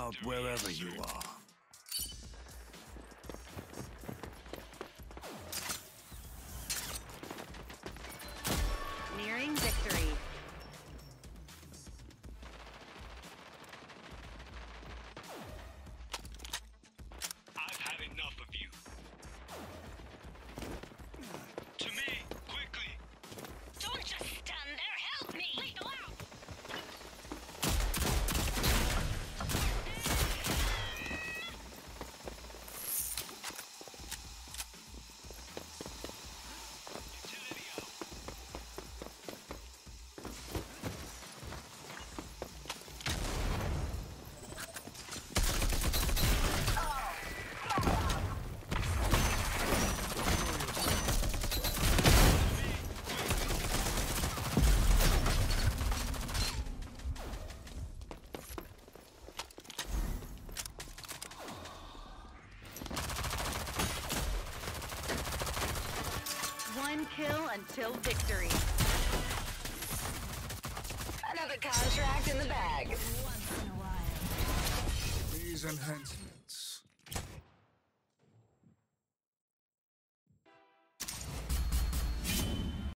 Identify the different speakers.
Speaker 1: out wherever you are.
Speaker 2: Nearing victory.
Speaker 3: I've had enough of you. To me, quickly!
Speaker 4: Don't just stand there, help me! Lethal out!
Speaker 3: Utility out.
Speaker 2: One kill until victory.
Speaker 5: Another contract in the bag.
Speaker 1: These enhancements